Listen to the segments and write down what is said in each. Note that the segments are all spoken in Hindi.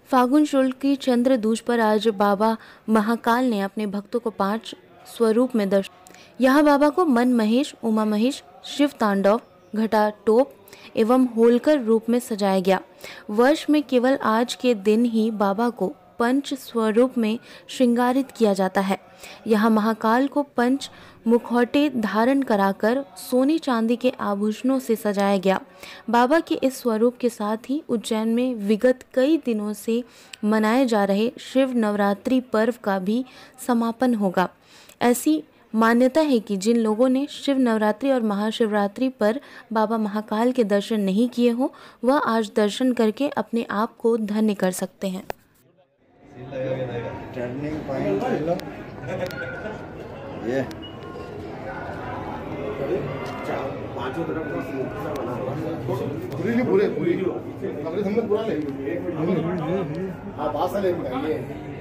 फागुन शुक्ल की चंद्र दूज पर आज बाबा महाकाल ने अपने भक्तों को 5 स्वरूप में दर्शन। यहाँ बाबा को मन महेश, उमा महेश, शिव तांडव, घटा टोप एवं होलकर रूप में सजाया गया। वर्ष में केवल आज के दिन ही बाबा को पंच स्वरूप में श्रृंगारित किया जाता है। यहाँ महाकाल को पंच मुखौटे धारण कराकर सोने चांदी के आभूषणों से सजाया गया। बाबा के इस स्वरूप के साथ ही उज्जैन में विगत कई दिनों से मनाए जा रहे शिव नवरात्रि पर्व का भी समापन होगा। ऐसी मान्यता है कि जिन लोगों ने शिव नवरात्रि और महाशिवरात्रि पर बाबा महाकाल के दर्शन नहीं किए हो, वह आज दर्शन करके अपने आप को धन्य कर सकते हैं। टर्निंग पॉइंट ये पांचों तरफ पूरी कमरे हमने पूरा ले हाँ पास ले ये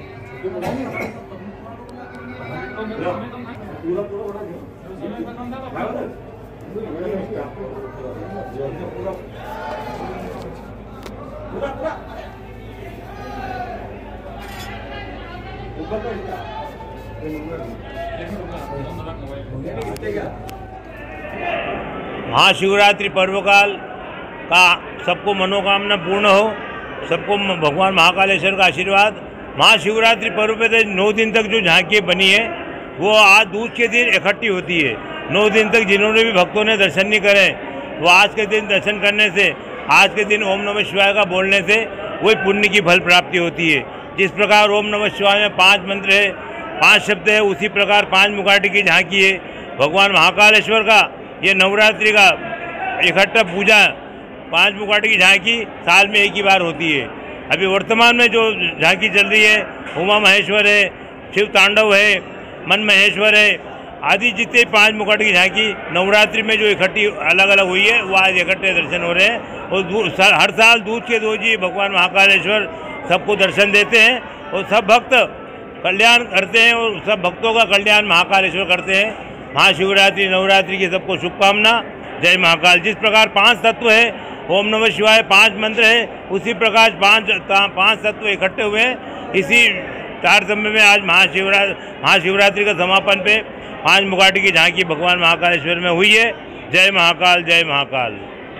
महाशिवरात्रि पर्वकाल का सबको मनोकामना पूर्ण हो, सबको भगवान महाकालेश्वर का आशीर्वाद। महाशिवरात्रि पर्व पे 9 दिन तक जो झांकी बनी है वो आज दूज के दिन इकट्ठी होती है। 9 दिन तक जिन्होंने भी भक्तों ने दर्शन नहीं करे वो आज के दिन दर्शन करने से, आज के दिन ओम नमः शिवाय का बोलने से वही पुण्य की फल प्राप्ति होती है। जिस प्रकार ओम नमः शिवाय में 5 मंत्र है, 5 शब्द है, उसी प्रकार 5 मुखाटी की झांकी है। भगवान महाकालेश्वर का ये नवरात्रि का इकट्ठा पूजा 5 मुखाटी की झांकी साल में एक ही बार होती है। अभी वर्तमान में जो झांकी चल रही है उमा महेश्वर है, शिव तांडव है, मन महेश्वर है आदि जितने 5 मुखाटी की झांकी नवरात्रि में जो इकट्ठी अलग अलग हुई है वो आज इकट्ठे दर्शन हो रहे हैं। और हर साल दूज के रोज ही भगवान महाकालेश्वर सबको दर्शन देते हैं और सब भक्त कल्याण करते हैं और सब भक्तों का कल्याण महाकालेश्वर करते हैं। महाशिवरात्रि नवरात्रि की सबको शुभकामना। जय महाकाल। जिस प्रकार 5 तत्व है, ओम नमः शिवाय 5 मंत्र है, उसी प्रकार 5 तत्व इकट्ठे हुए हैं। इसी तारतम्य में आज महाशिवरात्रि का समापन पे 5 मुखाटी की झांकी भगवान महाकालेश्वर में हुई है। जय महाकाल, जय महाकाल।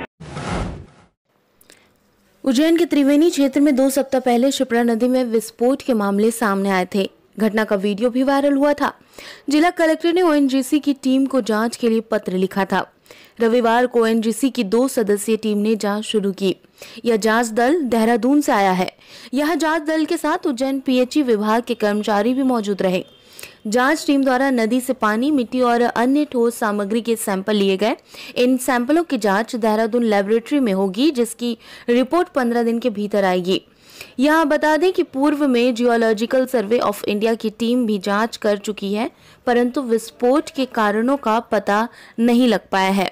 उज्जैन के त्रिवेणी क्षेत्र में 2 सप्ताह पहले शिप्रा नदी में विस्फोट के मामले सामने आए थे। घटना का वीडियो भी वायरल हुआ था। जिला कलेक्टर ने ओएनजीसी की टीम को जांच के लिए पत्र लिखा था। रविवार को ओएनजीसी की 2 सदस्यीय टीम ने जांच शुरू की। यह जांच दल देहरादून से आया है। यह जांच दल के साथ उज्जैन पीएचई विभाग के कर्मचारी भी मौजूद रहे। जांच टीम द्वारा नदी से पानी, मिट्टी और अन्य ठोस सामग्री के सैंपल लिए गए। इन सैंपलों की जांच देहरादून लेबोरेटरी में होगी, जिसकी रिपोर्ट 15 दिन के भीतर आएगी। यहाँ बता दें कि पूर्व में जियोलॉजिकल सर्वे ऑफ इंडिया की टीम भी जांच कर चुकी है, परंतु विस्फोट के कारणों का पता नहीं लग पाया है।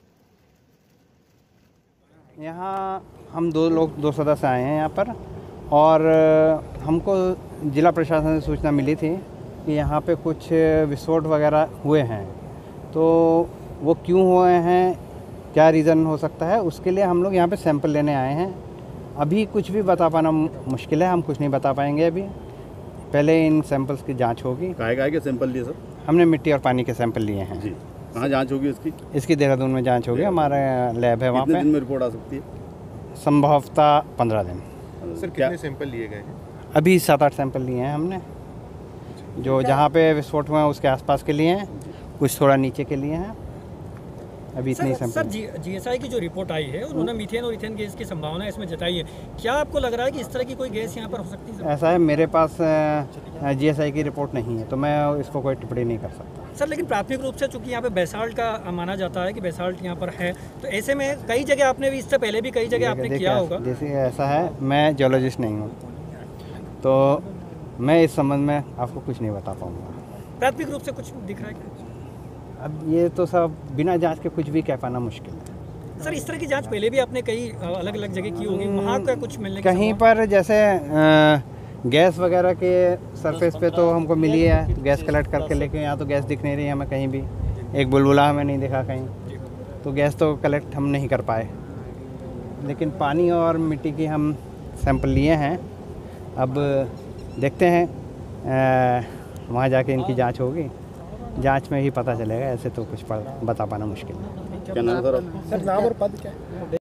यहाँ हम 2 सदस्य आए हैं यहाँ पर, और हमको जिला प्रशासन से सूचना मिली थी कि यहाँ पे कुछ विस्फोट वगैरह हुए हैं। तो वो क्यों हुए हैं, क्या रीज़न हो सकता है, उसके लिए हम लोग यहाँ पे सैंपल लेने आए हैं। अभी कुछ भी बता पाना मुश्किल है, हम कुछ नहीं बता पाएंगे अभी। पहले इन सैंपल्स की जांच होगी। काय के सैंपल लिए सर? हमने मिट्टी और पानी के सैंपल लिए हैं। जी। कहाँ जांच होगी इसकी? देहरादून में जांच होगी। हमारा लैब है वहाँ पे। कितने दिन में रिपोर्ट आ सकती है? संभवतः 15 दिन। सर कितने सैंपल लिए गए हैं? अभी 7-8 सैंपल लिए हैं हमने, जो जहाँ पे विस्फोट हुए हैं उसके आसपास के लिए हैं, कुछ थोड़ा नीचे के लिए हैं। अभी इतनी सर जीएसआई की जो रिपोर्ट आई है उन्होंने मीथेन और इथेन गैस की संभावना इसमें जताई है। क्या आपको लग रहा है कि इस तरह की कोई गैस यहाँ पर हो सकती है? ऐसा है, मेरे पास जीएसआई की रिपोर्ट नहीं है, तो मैं इसको कोई टिप्पणी नहीं कर सकता सर। लेकिन प्राथमिक रूप से चूंकि यहाँ पे बेसाल्ट का माना जाता है कि बेसाल्ट यहाँ पर है, तो ऐसे में कई जगह आपने भी, इससे पहले भी कई जगह आपने किया होगा। जैसे ऐसा है, मैं जियोलॉजिस्ट नहीं हूँ, तो मैं इस संबंध में आपको कुछ नहीं बता पाऊँगा। प्राथमिक रूप से कुछ दिख रहा है क्या? अब ये तो सब बिना जांच के कुछ भी कह पाना मुश्किल है। सर इस तरह की जांच पहले भी आपने कई अलग अलग जगह की होगी, वहाँ का कुछ मिलने कहीं पर जैसे गैस वगैरह के सरफेस पे तो हमको मिली है, गैस कलेक्ट करके, लेकिन यहाँ तो गैस दिख नहीं रही हमें कहीं भी। एक बुलबुला हमें नहीं दिखा कहीं, तो गैस तो कलेक्ट हम नहीं कर पाए। लेकिन पानी और मिट्टी की हम सैंपल लिए हैं, अब देखते हैं, वहाँ जाके इनकी जांच होगी, जांच में ही पता चलेगा, ऐसे तो कुछ बता पाना मुश्किल है। क्या नाम सर? नाम और पद क्या है?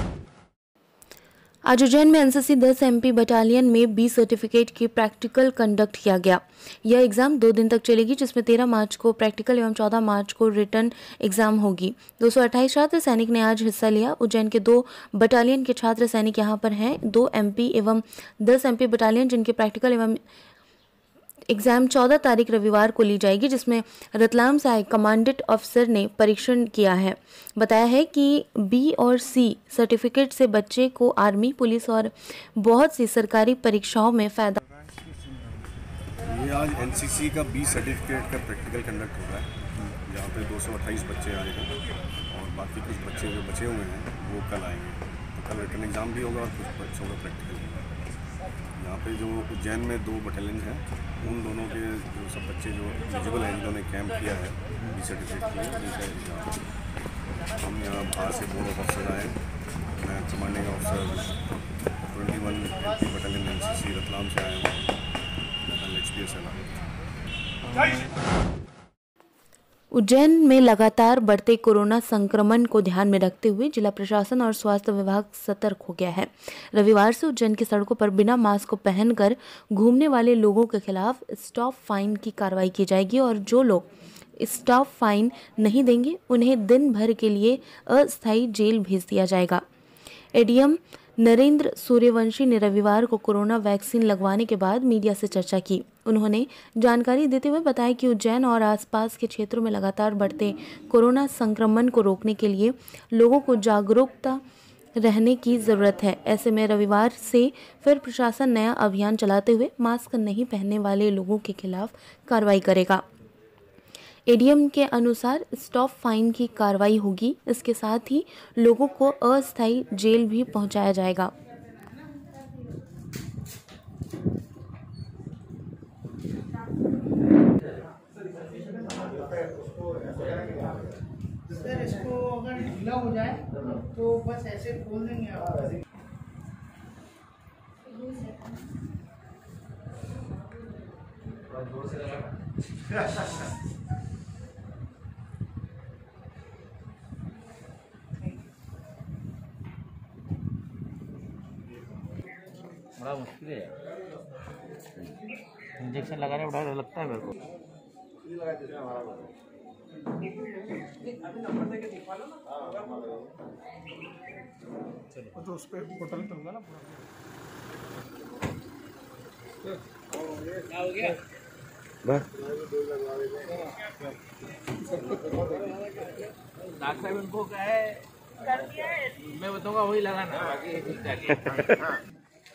आज उज्जैन में एनसीसी 10 एमपी बटालियन में बी सर्टिफिकेट की प्रैक्टिकल कंडक्ट किया गया। यह एग्जाम 2 दिन तक चलेगी, जिसमें 13 मार्च को प्रैक्टिकल एवं 14 मार्च को रिटर्न एग्जाम होगी। 228 छात्र सैनिक ने आज हिस्सा लिया। उज्जैन के 2 बटालियन के छात्र सैनिक यहां पर हैं। 2 एमपी एवं 10 एमपी बटालियन जिनके प्रैक्टिकल एवं एग्जाम 14 तारीख रविवार को ली जाएगी, जिसमें रतलाम से आए कमांडेंट अफसर ने परीक्षण किया है। बताया है कि बी और सी सर्टिफिकेट से बच्चे को आर्मी, पुलिस और बहुत सी सरकारी परीक्षाओं में फायदा। ये आज एनसीसी का बी सर्टिफिकेट का प्रैक्टिकल कंडक्ट हो रहा है, जहाँ पे 228 बच्चे आए हैं और बाकी कुछ बच्चे जो बचे हुए हैं वो कल आएंगे। तो कल रिटर्न एग्ज़ाम भी होगा और कुछ बच्चों का प्रैक्टिकल होगा। यहाँ पे जो उज्जैन में 2 बटालियन हैं, उन दोनों के जो सब बच्चे जो एलिजिबल हैं, जिन्होंने कैंप किया है बी सर्टिफिकेट के लिए, हम यहाँ बाहर से बोर्ड ऑफ ऑफिसर आए। मैं commanding officer 21 MP battalion NCC Ratlam से आया हूँ, HPS है। उज्जैन में लगातार बढ़ते कोरोना संक्रमण को ध्यान में रखते हुए जिला प्रशासन और स्वास्थ्य विभाग सतर्क हो गया है। रविवार से उज्जैन की सड़कों पर बिना मास्क पहनकर घूमने वाले लोगों के खिलाफ स्टॉप फाइन की कार्रवाई की जाएगी और जो लोग स्टॉप फाइन नहीं देंगे उन्हें दिन भर के लिए अस्थायी जेल भेज दिया जाएगा। एडीएम नरेंद्र सूर्यवंशी ने रविवार को कोरोना वैक्सीन लगवाने के बाद मीडिया से चर्चा की। उन्होंने जानकारी देते हुए बताया कि उज्जैन और आसपास के क्षेत्रों में लगातार बढ़ते कोरोना संक्रमण को रोकने के लिए लोगों को जागरूकता रहने की ज़रूरत है। ऐसे में रविवार से फिर प्रशासन नया अभियान चलाते हुए मास्क नहीं पहनने वाले लोगों के खिलाफ कार्रवाई करेगा। एडीएम के अनुसार स्टॉप फाइन की कार्रवाई होगी। इसके साथ ही लोगों को अस्थायी जेल भी पहुंचाया जाएगा। सर इसको अगर ढीला हो जाए तो बस ऐसे खोल देंगे आप। बड़ा मुश्किल है, इंजेक्शन लगाने में बड़ा डर लगता है मेरे को। तो उस पे बोतल तो होगा ना पूरा। क्या हो गया? डॉक्टर साहब उनको क्या है, मैं बताऊंगा वही लगाना, बाकी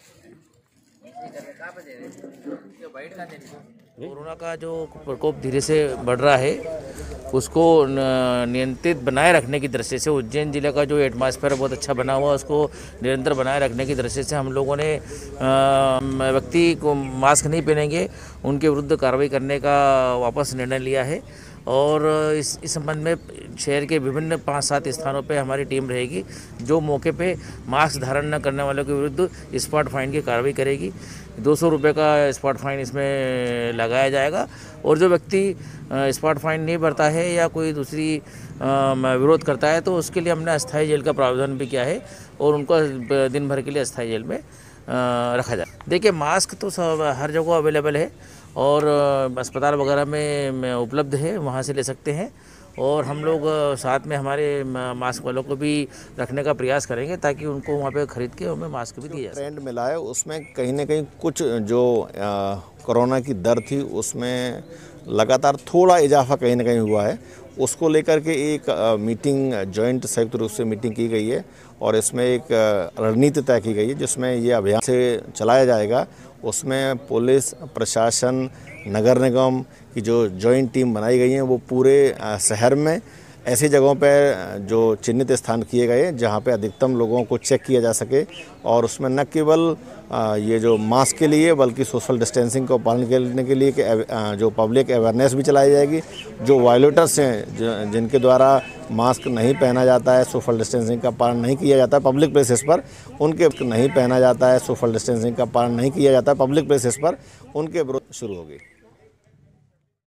कोरोना का जो प्रकोप धीरे से बढ़ रहा है उसको नियंत्रित बनाए रखने की दृष्टि से उज्जैन जिले का जो एटमॉस्फेयर बहुत अच्छा बना हुआ है उसको निरंतर बनाए रखने की दृष्टि से हम लोगों ने व्यक्ति को मास्क नहीं पहनेंगे उनके विरुद्ध कार्रवाई करने का वापस निर्णय लिया है। और इस संबंध में शहर के विभिन्न 5-7 स्थानों पे हमारी टीम रहेगी जो मौके पे मास्क धारण न करने वालों के विरुद्ध स्पॉट फाइन की कार्रवाई करेगी। 200 रुपये का स्पॉट फाइन इसमें लगाया जाएगा और जो व्यक्ति स्पॉट फाइन नहीं भरता है या कोई दूसरी विरोध करता है तो उसके लिए हमने अस्थायी जेल का प्रावधान भी किया है और उनको दिन भर के लिए अस्थायी जेल में रखा जाए। देखिए मास्क तो सब हर जगह अवेलेबल है और अस्पताल वगैरह में उपलब्ध है, वहाँ से ले सकते हैं और हम लोग साथ में हमारे मास्क वालों को भी रखने का प्रयास करेंगे ताकि उनको वहाँ पे खरीद के हमें मास्क भी दिया जाए। ट्रेंड मिला है उसमें कहीं ना कहीं कुछ जो कोरोना की दर थी उसमें लगातार थोड़ा इजाफा कहीं ना कहीं हुआ है। उसको लेकर के एक मीटिंग जॉइंट संयुक्त रूप से मीटिंग की गई है और इसमें एक रणनीति तय की गई है जिसमें ये अभियान से चलाया जाएगा। उसमें पुलिस प्रशासन नगर निगम की जो जॉइंट टीम बनाई गई है वो पूरे शहर में ऐसी जगहों पर जो चिन्हित स्थान किए गए जहाँ पे अधिकतम लोगों को चेक किया जा सके और उसमें न केवल ये जो मास्क के लिए बल्कि सोशल डिस्टेंसिंग को पालन करने के लिए जो पब्लिक अवेयरनेस भी चलाई जाएगी। जो वायलेटर्स हैं जिनके द्वारा मास्क नहीं पहना जाता है, सोशल डिस्टेंसिंग का पालन नहीं किया जाता है पब्लिक प्लेसेस पर, उनके नहीं पहना जाता है, सोशल डिस्टेंसिंग का पालन नहीं किया जाता है पब्लिक प्लेसेस पर, उनके विरुद्ध शुरू होगी।